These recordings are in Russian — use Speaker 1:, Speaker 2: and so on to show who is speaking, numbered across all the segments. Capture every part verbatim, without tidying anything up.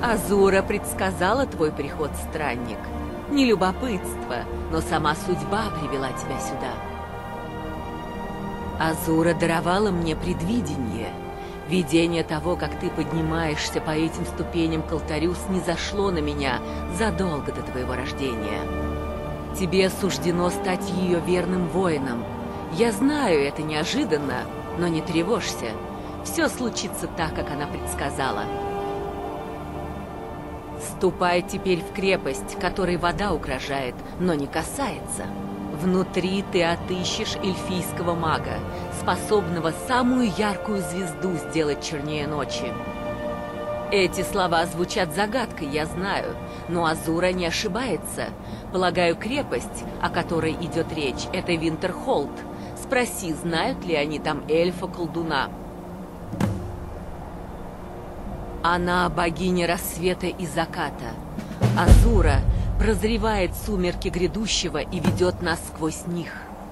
Speaker 1: Азура предсказала твой приход, странник. Не любопытство, но сама судьба привела тебя сюда. Азура даровала мне предвидение. Видение того, как ты поднимаешься по этим ступеням к алтарю, снизошло на меня задолго до твоего рождения. Тебе суждено стать ее верным воином. Я знаю, это неожиданно, но не тревожься. Все случится так, как она предсказала. Ступай теперь в крепость, которой вода угрожает, но не касается. Внутри ты отыщешь эльфийского мага, способного самую яркую звезду сделать чернее ночи. Эти слова звучат загадкой, я знаю, но Азура не ошибается. Полагаю, крепость, о которой идет речь, это Винтерхолд. Спроси, знают ли они там эльфа-колдуна. Она богиня рассвета и заката. Азура прозревает сумерки грядущего и ведет нас сквозь них.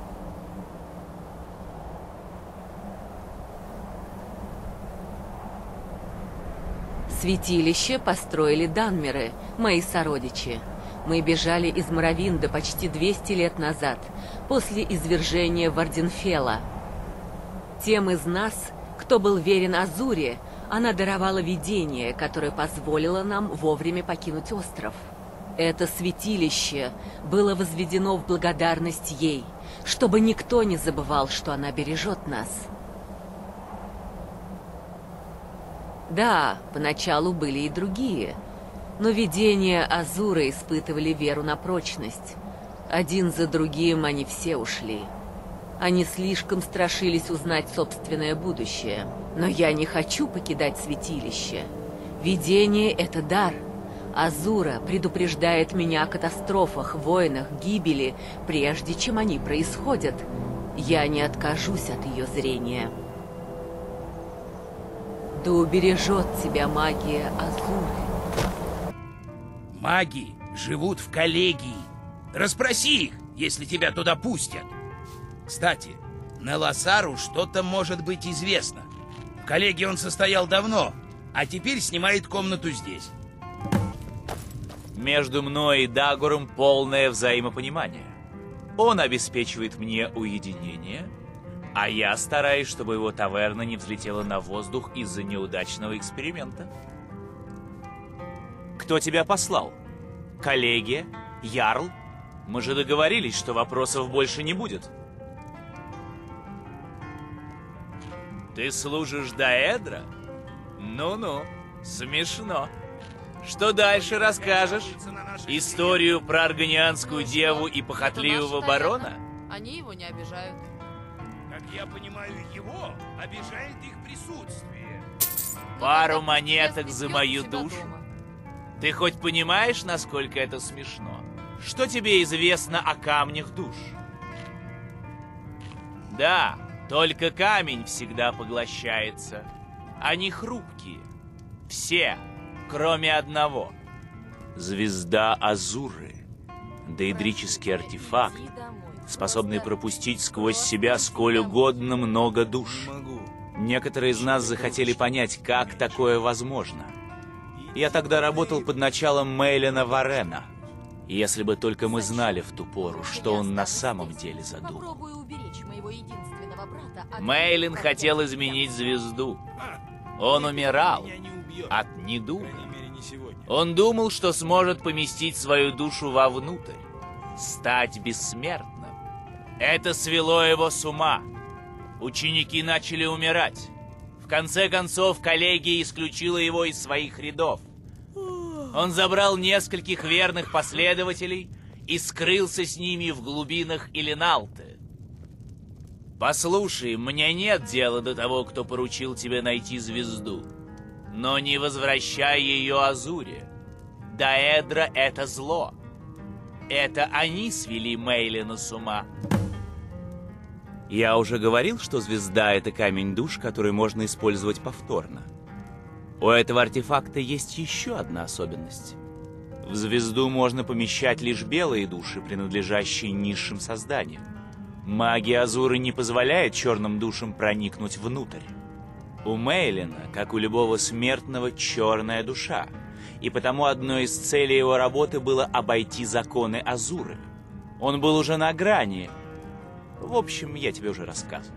Speaker 1: Святилище построили данмеры, мои сородичи. Мы бежали из Моровинда почти двести лет назад, после извержения Варденфелла. Тем из нас, кто был верен Азуре, она даровала видение, которое позволило нам вовремя покинуть остров. Это святилище было возведено в благодарность ей, чтобы никто не забывал, что она бережет нас. Да, поначалу были и другие, но видения Азуры испытывали веру на прочность. Один за другим они все ушли. Они слишком страшились узнать собственное будущее. Но я не хочу покидать святилище. Видение — это дар. Азура предупреждает меня о катастрофах, войнах, гибели, прежде чем они происходят. Я не откажусь от ее зрения. Да убережет тебя магия Азуры.
Speaker 2: Маги живут в коллегии. Расспроси их, если тебя туда пустят. Кстати, на Лосару что-то может быть известно. В коллегии он состоял давно, а теперь снимает комнату здесь.
Speaker 3: Между мной и Дагором полное взаимопонимание. Он обеспечивает мне уединение, а я стараюсь, чтобы его таверна не взлетела на воздух из-за неудачного эксперимента. Кто тебя послал? Коллегия? Ярл? Мы же договорились, что вопросов больше не будет. Ты служишь Даэдра? Ну-ну, смешно. Что дальше расскажешь? Историю про арганианскую деву и похотливого барона?
Speaker 4: Они его не обижают.
Speaker 2: Как я понимаю, его обижает их присутствие.
Speaker 3: Пару монеток за мою душу? Ты хоть понимаешь, насколько это смешно? Что тебе известно о камнях душ? Да, только камень всегда поглощается. Они хрупкие. Все, кроме одного. Звезда Азуры. Дейдрический артефакт, способный пропустить сквозь себя сколь угодно много душ. Некоторые из нас захотели понять, как такое возможно. Я тогда работал под началом Мейлина Варена. Если бы только мы знали в ту пору, что он на самом деле задумал. Мейлин хотел изменить звезду. Он умирал от недуга. Он думал, что сможет поместить свою душу вовнутрь, стать бессмертным. Это свело его с ума. Ученики начали умирать. В конце концов, коллегия исключила его из своих рядов. Он забрал нескольких верных последователей и скрылся с ними в глубинах Илиналты. Послушай, мне нет дела до того, кто поручил тебе найти звезду. Но не возвращай ее Азуре. Даэдра — это зло. Это они свели Мейлина с ума. Я уже говорил, что звезда — это камень душ, который можно использовать повторно. У этого артефакта есть еще одна особенность. В звезду можно помещать лишь белые души, принадлежащие низшим созданиям. Магия Азуры не позволяет черным душам проникнуть внутрь. У Мейлина, как у любого смертного, черная душа. и потому одной из целей его работы было обойти законы Азуры. Он был уже на грани. В общем, я тебе уже рассказывал.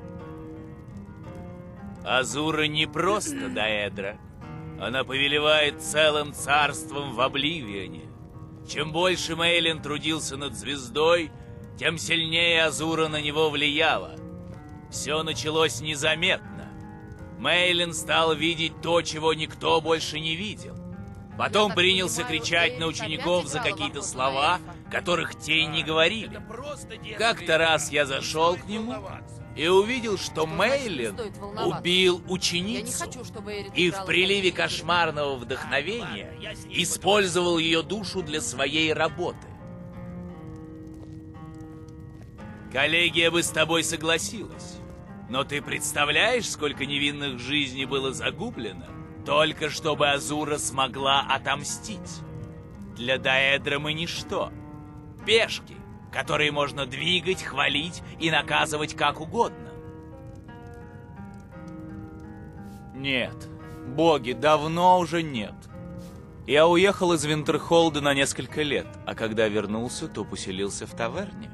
Speaker 3: Азура не просто Даэдра. Она повелевает целым царством в Обливионе. Чем больше Мейлин трудился над звездой, тем сильнее Азура на него влияла. Все началось незаметно. Мейлин стал видеть то, чего никто больше не видел. Потом принялся кричать на учеников за какие-то слова, которых те не говорили. Как-то раз я зашел к нему и увидел, что Мейлин убил ученицу и в приливе кошмарного вдохновения использовал ее душу для своей работы. Коллегия бы с тобой согласилась, но ты представляешь, сколько невинных жизней было загублено, только чтобы Азура смогла отомстить? Для Даэдра мы ничто. Пешки, которые можно двигать, хвалить и наказывать как угодно. Нет, боги, давно уже нет. Я уехал из Винтерхолда на несколько лет, а когда вернулся, то поселился в таверне.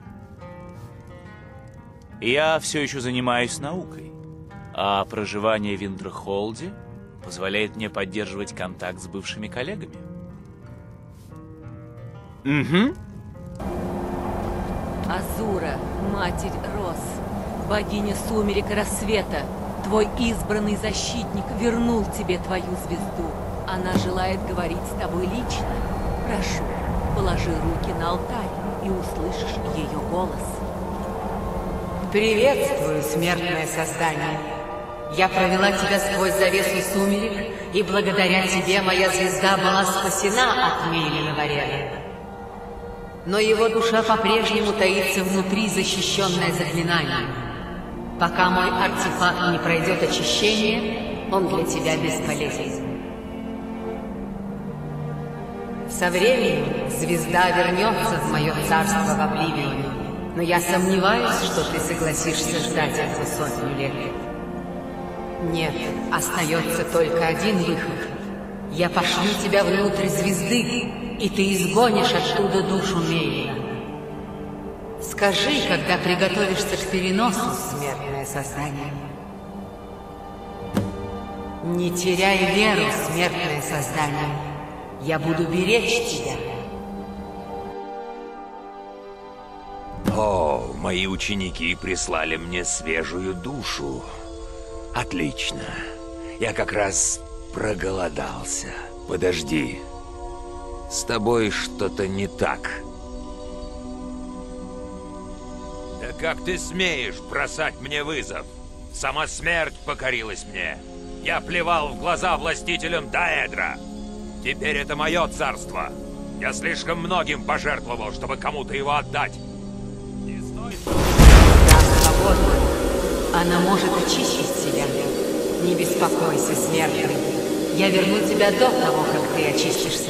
Speaker 3: Я все еще занимаюсь наукой, а проживание в Винтерхолде позволяет мне поддерживать контакт с бывшими коллегами. Угу.
Speaker 1: Азура, Матерь Рос, богиня сумерек и рассвета, твой избранный защитник вернул тебе твою звезду. Она желает говорить с тобой лично. Прошу, положи руки на алтарь и услышишь ее голос.
Speaker 4: Приветствую, смертное создание. Я провела тебя сквозь завесу сумерек, и благодаря тебе моя звезда была спасена от Мейлина Варена. Но его душа по-прежнему таится внутри, защищенная заклинанием. Пока мой артефакт не пройдет очищение, он для тебя бесполезен. Со временем звезда вернется в мое царство в Обливионе, но я сомневаюсь, что ты согласишься ждать эту сотню лет. Нет, остается только один выход. Я пошлю тебя внутрь звезды, и ты изгонишь оттуда душу Мейлина. Скажи, когда приготовишься к переносу, смертное создание. Не теряй веру, смертное создание. Я буду беречь тебя.
Speaker 5: О, мои ученики прислали мне свежую душу. Отлично. Я как раз проголодался. Подожди. С тобой что-то не так. Да как ты смеешь бросать мне вызов? Сама смерть покорилась мне. Я плевал в глаза властителям Даэдра. Теперь это мое царство. Я слишком многим пожертвовал, чтобы кому-то его отдать. Не стой.
Speaker 4: Да, свободна. Она может очистить себя. Не беспокойся, смертный. Я верну тебя до того, как ты очистишься.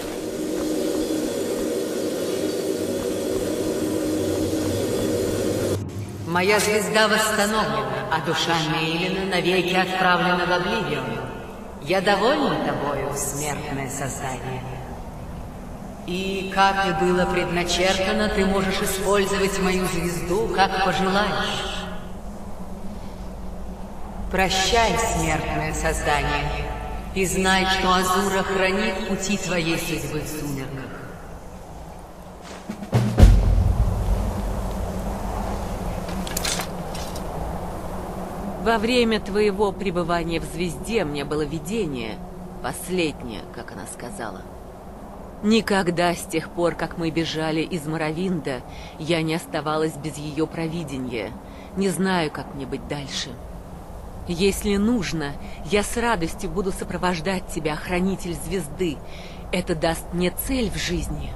Speaker 4: Моя звезда восстановлена, а душа Мейлина навеки отправлена в Обливион. Я довольна тобою, смертное создание. И, как и было предначертано, ты можешь использовать мою звезду, как пожелаешь. Прощай, смертное создание, и знай, что Азура хранит пути твоей судьбы в сумерках.
Speaker 1: Во время твоего пребывания в звезде мне было видение, последнее, как она сказала. Никогда с тех пор, как мы бежали из Моровинда, я не оставалась без ее провидения. Не знаю, как мне быть дальше. Если нужно, я с радостью буду сопровождать тебя, хранитель звезды. Это даст мне цель в жизни.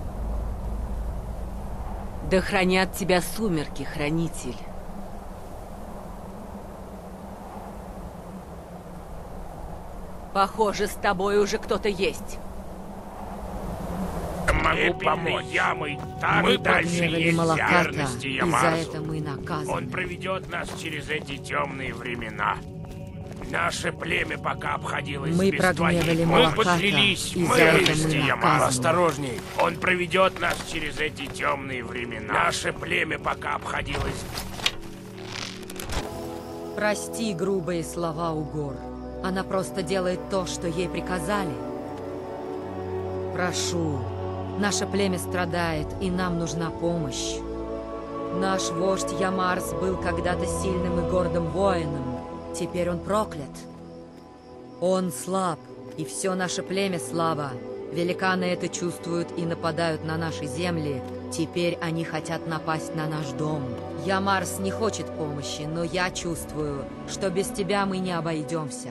Speaker 1: Да хранят тебя сумерки, хранитель. Похоже, с тобой уже кто-то есть.
Speaker 6: Могу помочь. Ямой, так мы дальше есть ярости Ямарсу.
Speaker 4: мы наказаны.
Speaker 6: Он проведет нас через эти темные времена. Наше племя пока обходилось
Speaker 4: Мы
Speaker 6: без
Speaker 4: прогневали
Speaker 6: твоих. Мы
Speaker 4: Малаката,
Speaker 6: поклялись,
Speaker 4: и
Speaker 6: мы
Speaker 4: за это
Speaker 6: вывести
Speaker 4: мы
Speaker 6: Ямар.
Speaker 4: наказаны.
Speaker 6: Осторожней, он проведет нас через эти темные времена. Наше племя пока обходилось...
Speaker 4: Прости грубые слова, Угор. Она просто делает то, что ей приказали. Прошу, наше племя страдает, и нам нужна помощь. Наш вождь Ямарс был когда-то сильным и гордым воином. Теперь он проклят. Он слаб, и все наше племя слабо. Великаны это чувствуют и нападают на наши земли. Теперь они хотят напасть на наш дом. Ямарс не хочет помощи, но я чувствую, что без тебя мы не обойдемся.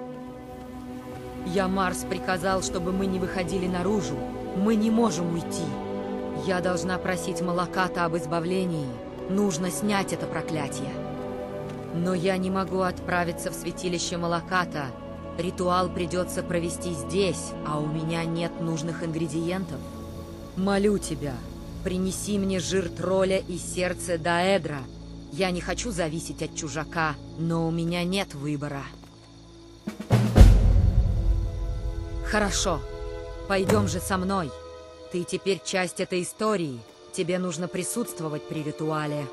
Speaker 4: Ямарс приказал, чтобы мы не выходили наружу. Мы не можем уйти. Я должна просить Малаката об избавлении. Нужно снять это проклятие. Но я не могу отправиться в святилище Малаката. Ритуал придется провести здесь, а у меня нет нужных ингредиентов. Молю тебя, принеси мне жир тролля и сердце Даэдра. Я не хочу зависеть от чужака, но у меня нет выбора. Хорошо, пойдем же со мной. Ты теперь часть этой истории. Тебе нужно присутствовать при ритуале.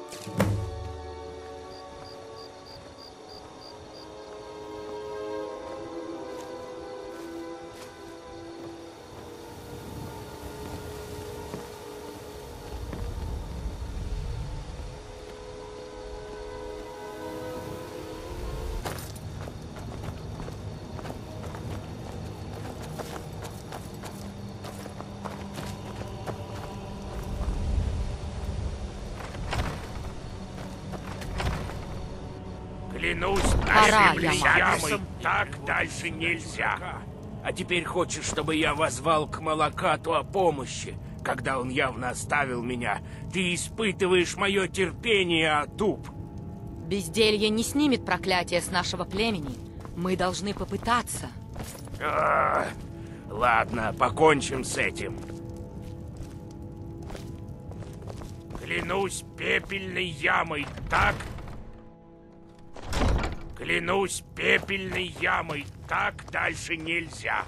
Speaker 6: Клянусь
Speaker 4: Пора,
Speaker 6: нашей
Speaker 4: Ямар.
Speaker 6: ямой, так дальше нельзя. А теперь хочешь, чтобы я воззвал к Малакату о помощи, когда он явно оставил меня? Ты испытываешь мое терпение, Атуб.
Speaker 4: Безделье не снимет проклятие с нашего племени. Мы должны попытаться.
Speaker 6: А, ладно, покончим с этим. Клянусь пепельной ямой, так? Клянусь пепельной ямой, так дальше нельзя.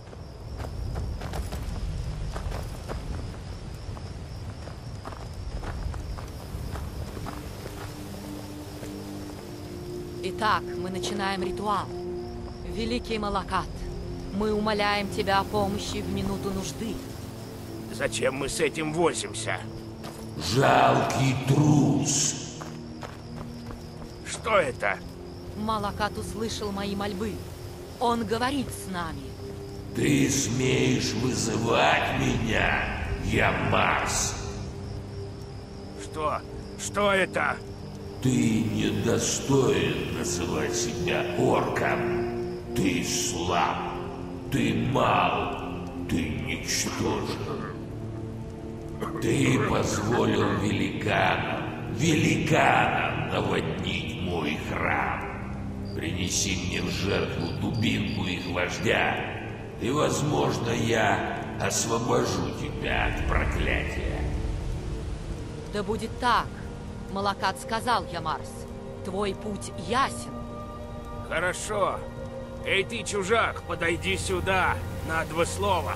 Speaker 4: Итак, мы начинаем ритуал. Великий Малакат, мы умоляем тебя о помощи в минуту нужды.
Speaker 6: Зачем мы с этим возимся?
Speaker 7: Жалкий трус.
Speaker 6: Что это?
Speaker 4: Малакат услышал мои мольбы. Он говорит с нами.
Speaker 7: Ты смеешь вызывать меня, Ямарс?
Speaker 6: Что? Что это?
Speaker 7: Ты недостоин называть себя орком. Ты слаб, ты мал, ты ничтожен. Ты позволил великанам, великанам наводнить мой храм. Принеси мне в жертву дубинку их вождя, и, возможно, я освобожу тебя от проклятия.
Speaker 4: Да будет так. Малакат сказал, Ямарс. Твой путь ясен.
Speaker 6: Хорошо. Эй ты, чужак, подойди сюда, на два слова.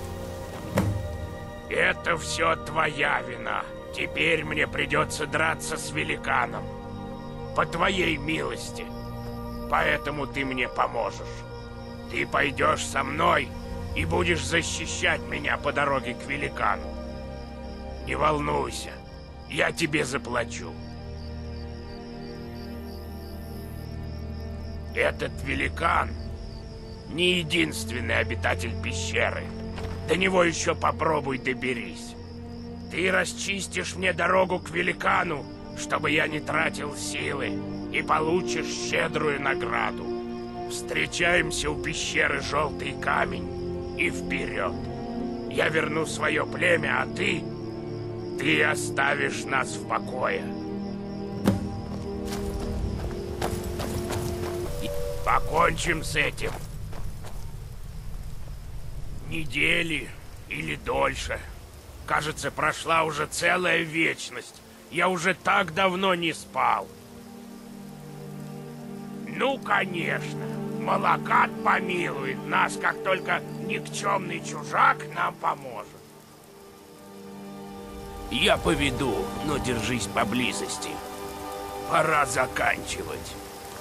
Speaker 6: Это все твоя вина. Теперь мне придется драться с великаном. По твоей милости. Поэтому ты мне поможешь. Ты пойдешь со мной и будешь защищать меня по дороге к великану. Не волнуйся, я тебе заплачу. Этот великан не единственный обитатель пещеры. До него еще попробуй доберись. Ты расчистишь мне дорогу к великану, чтобы я не тратил силы, и получишь щедрую награду. Встречаемся у пещеры «Желтый камень» и вперед. Я верну свое племя, а ты... Ты оставишь нас в покое. Покончим с этим. Недели или дольше. Кажется, прошла уже целая вечность. Я уже так давно не спал. Ну, конечно. Малакат помилует нас, как только никчемный чужак нам поможет. Я поведу, но держись поблизости. Пора заканчивать.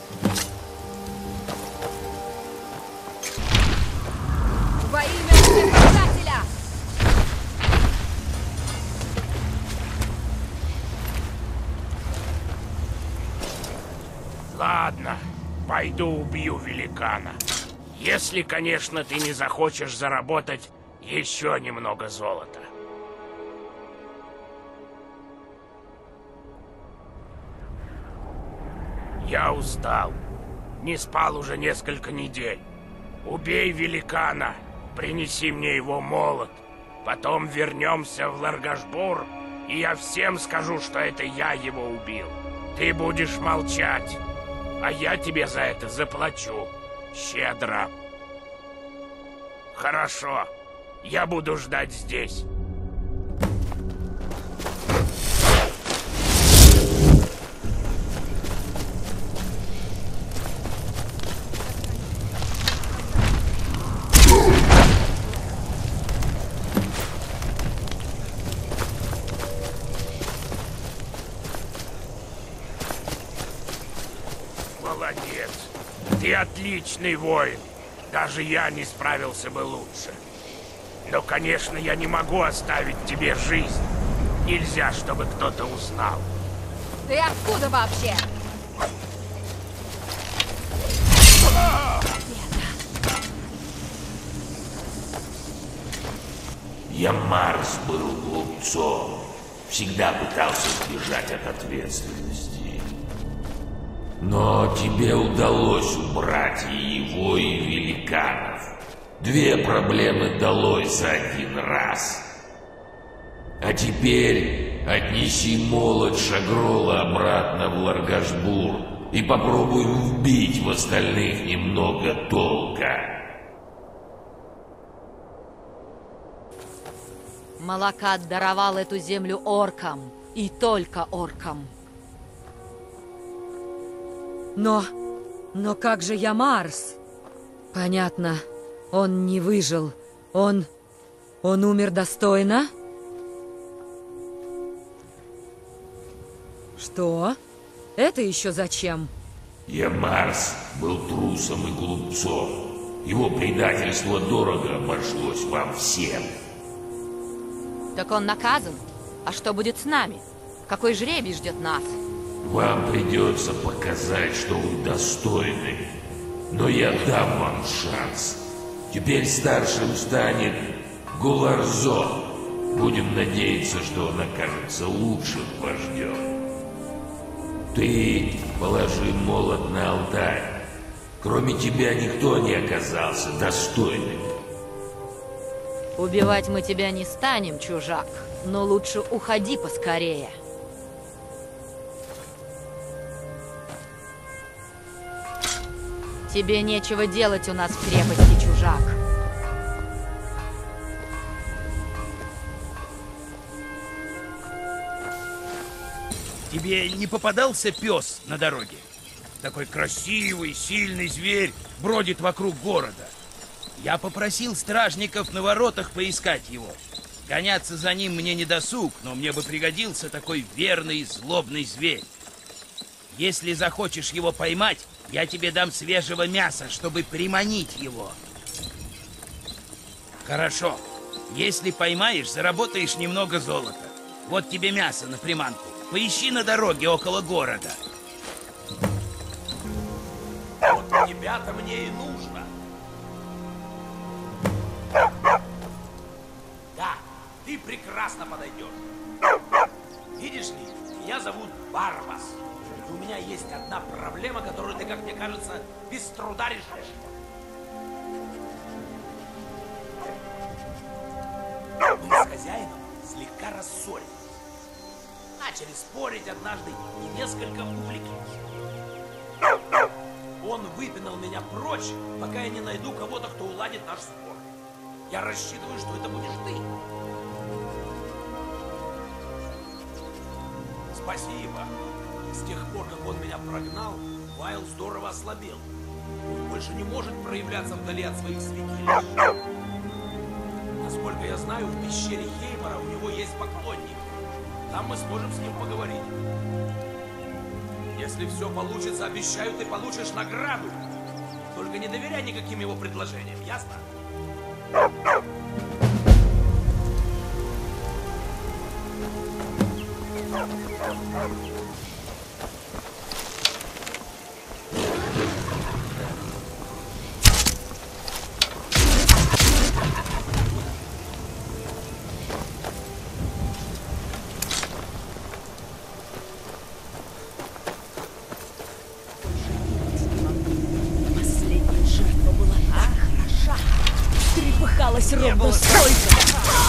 Speaker 8: Во имя Всесоздателя!
Speaker 6: Ладно, пойду убью великана. Если, конечно, ты не захочешь заработать еще немного золота. Я устал. Не спал уже несколько недель. Убей великана, принеси мне его молот. Потом вернемся в Ларгашбур, и я всем скажу, что это я его убил. Ты будешь молчать, а я тебе за это заплачу. Щедро. Хорошо. Я буду ждать здесь. Молодец. Ты отличный воин. Даже я не справился бы лучше. Но, конечно, я не могу оставить тебе жизнь. Нельзя, чтобы кто-то узнал.
Speaker 8: Ты откуда вообще?
Speaker 7: Я Марс был глупцом. Всегда пытался избежать от ответственности. Но тебе удалось убрать и его, и великанов. Две проблемы далось за один раз. А теперь отнеси молот Шагрола обратно в Ларгашбур и попробуем вбить в остальных немного толка.
Speaker 1: Малакат даровал эту землю оркам, и только оркам.
Speaker 9: Но... но как же я Марс? Понятно, он не выжил. Он... он умер достойно? Что? Это еще зачем?
Speaker 7: Я Марс был трусом и глупцом. Его предательство дорого обошлось вам всем.
Speaker 1: Так он наказан? А что будет с нами? Какой жребий ждет нас?
Speaker 7: Вам придется показать, что вы достойны. Но я дам вам шанс. Теперь старшим станет Гуларзо. Будем надеяться, что он окажется лучшим вождем. Ты положи молот на алтарь. Кроме тебя никто не оказался достойным.
Speaker 1: Убивать мы тебя не станем, чужак. Но лучше уходи поскорее. Тебе нечего делать у нас в крепости, чужак.
Speaker 2: Тебе не попадался пес на дороге? Такой красивый, сильный зверь бродит вокруг города. Я попросил стражников на воротах поискать его. Гоняться за ним мне не досуг, но мне бы пригодился такой верный и злобный зверь. Если захочешь его поймать, я тебе дам свежего мяса, чтобы приманить его. Хорошо. Если поймаешь, заработаешь немного золота. Вот тебе мясо на приманку. Поищи на дороге около города.
Speaker 5: Вот тебя-то мне и нужно. Да, ты прекрасно подойдешь. Видишь ли, меня зовут Барбас. И у меня есть одна проблема, которую ты, как мне кажется, без труда решаешь. Мы с хозяином слегка рассорились. Начали спорить однажды и несколько увлеклись. Он выпинал меня прочь, пока я не найду кого-то, кто уладит наш спор. Я рассчитываю, что это будешь ты. Спасибо. С тех пор, как он меня прогнал,
Speaker 10: Вайл здорово ослабел. Он больше не может проявляться вдали от своих святилищ. Насколько я знаю, в пещере Хеймора у него есть поклонник. Там мы сможем с ним поговорить. Если все получится, обещаю, ты получишь награду. Только не доверяй никаким его предложениям, ясно?
Speaker 11: Последняя жертва была так хороша. Трепыхалась ровно столько.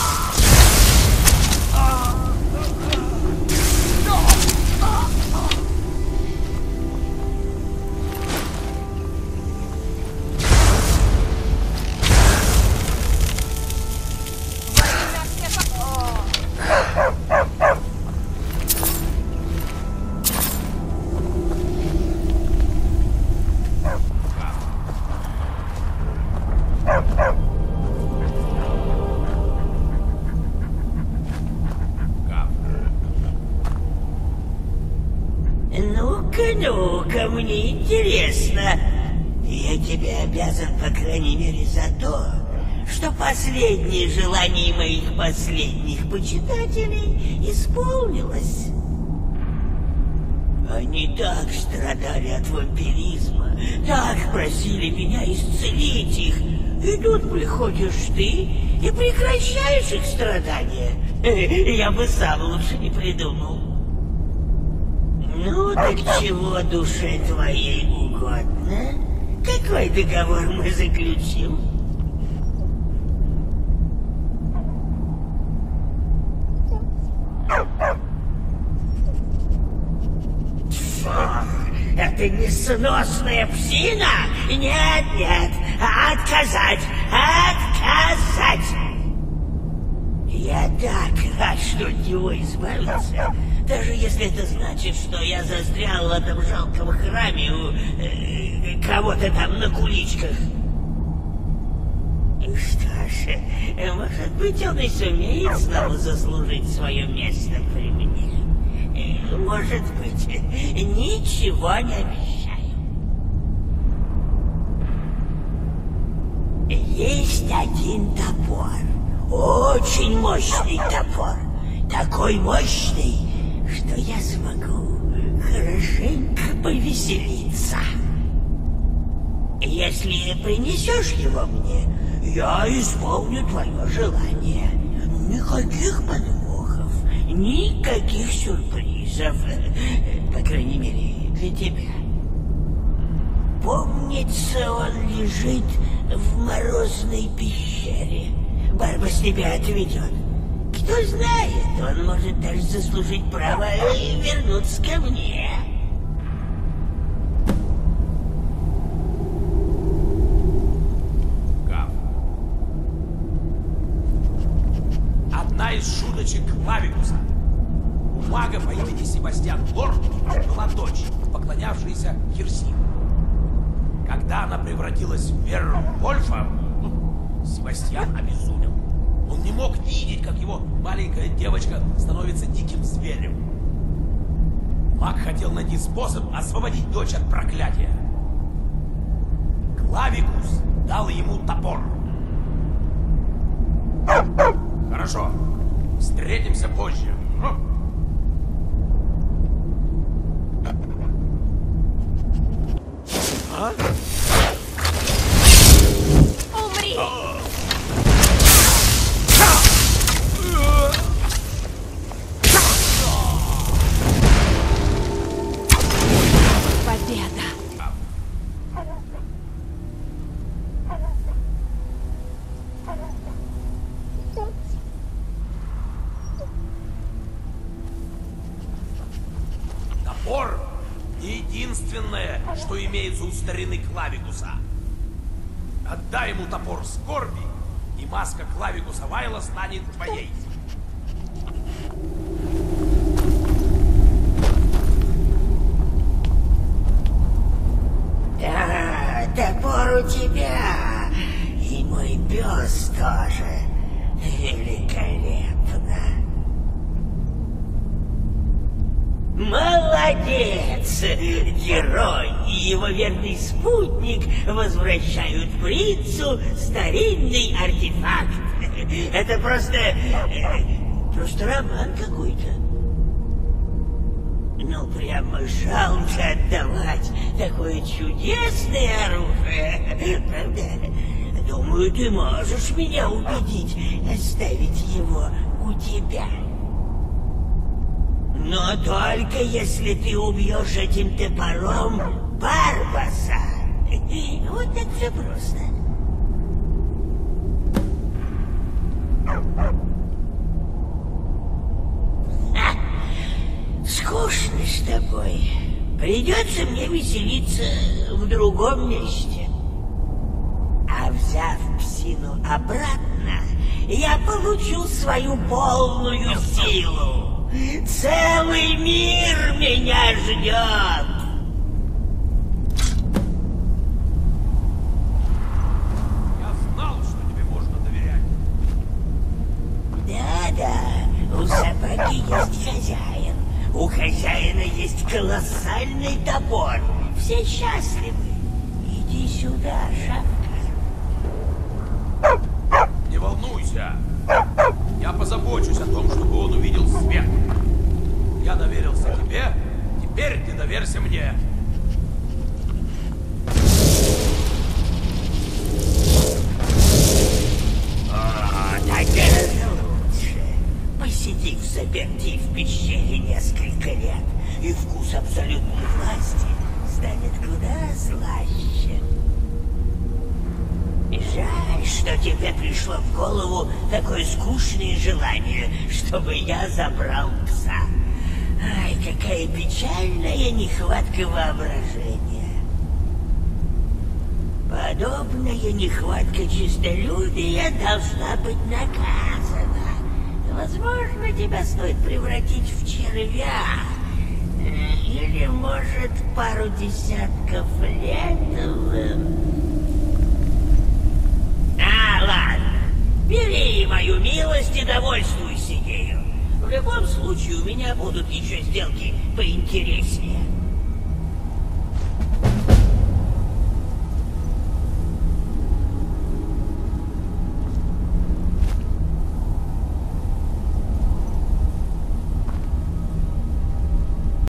Speaker 12: Ну-ка, ну-ка, мне интересно. Я тебе обязан, по крайней мере, за то, что последнее желание моих последних почитателей исполнилось. Они так страдали от вампиризма, так просили меня исцелить их. И тут приходишь ты и прекращаешь их страдания. Я бы сам лучше не придумал. Ну, так чего душе твоей угодно? Какой договор мы заключим? Фу, это несносная псина? Нет, нет, отказать, отказать! Я так рад, что от него избавился. Даже если это значит, что я застрял в этом жалком храме у э, кого-то там на куличках. Что ж, может быть, он и сумеет снова заслужить свое место при мне. Может быть, ничего не обещаю. Есть один топор. Очень мощный топор. Такой мощный, что я смогу хорошенько повеселиться. Если принесешь его мне, я исполню твое желание. Никаких подвохов, никаких сюрпризов, по крайней мере, для тебя. Помнится, он лежит в морозной пещере. Барбас тебя отведет. Кто знает, он может даже заслужить право и вернуться ко мне.
Speaker 10: Гав. Одна из шуточек Клавикуса. У мага по имени Себастьян Лорд была дочь, поклонявшаяся Хирсиму. Когда она превратилась в Вервольфа, Себастьян обезумел. Он не мог видеть, как его маленькая девочка становится диким зверем. Маг хотел найти способ освободить дочь от проклятия. Клавикус дал ему топор. Хорошо, встретимся позже. А?
Speaker 11: Умри! Победа!
Speaker 10: Топор — не единственное, что имеется у старины Клавикуса. Отдай ему топор скорби, и маска Клавикуса Вайла станет твоей.
Speaker 12: топор у тебя. И мой пес тоже. Великолепно. Молодец! Герой и его верный спутник возвращают принцу старинный артефакт. Это просто... просто роман какой-то. Ну, прямо жалко отдавать такое чудесное оружие. Правда? Думаю, ты можешь меня убедить оставить его у тебя. Но только если ты убьешь этим топором Барбаса. Вот так все просто. Ха! Скучно с тобой. Придется мне веселиться в другом месте. А взяв псину обратно, я получу свою полную силу. Целый мир меня ждет.
Speaker 10: Я знал, что тебе можно доверять.
Speaker 12: Да-да, у собаки есть хозяин. У хозяина есть колоссальный топор. Все счастливы. Иди сюда, шапка.
Speaker 10: Не волнуйся. Я позабочусь о том, чтобы он увидел свет. Я доверился тебе, теперь ты доверься мне.
Speaker 12: О, так гораздо лучше. Посиди в заперти в пещере несколько лет, и вкус абсолютной власти станет куда слаще. Жаль, что тебе пришло в голову такое скучное желание, чтобы я забрал пса. Ай, какая печальная нехватка воображения. Подобная нехватка честолюбия должна быть наказана. Возможно, тебя стоит превратить в червя. Или, может, пару десятков лет в... А, ладно. Бери мою милость и довольствуйся ею. В любом случае, у меня будут еще сделки поинтереснее.